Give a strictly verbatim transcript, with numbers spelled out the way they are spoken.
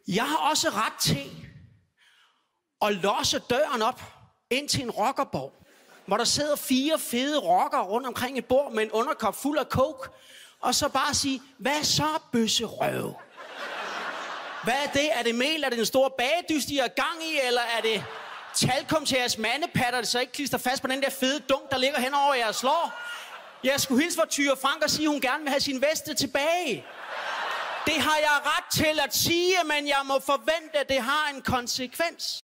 Jeg har også ret til at låse døren op ind til en rockerborg, hvor der sidder fire fede rockere rundt omkring et bord med en underkop fuld af coke, og så bare sige, hvad så, bøsserøv? Hvad er det? Er det mel? Er det den store bagedyst, I har gang i? Eller er det talkum til jeres mandepatter, så ikke klister fast på den der fede dunk, der ligger hen over jeres lår? Jeg skulle hilse fra Tyre Frank og sige, at hun gerne vil have sin veste tilbage. Det har jeg ret til at sige, men jeg må forvente, at det har en konsekvens.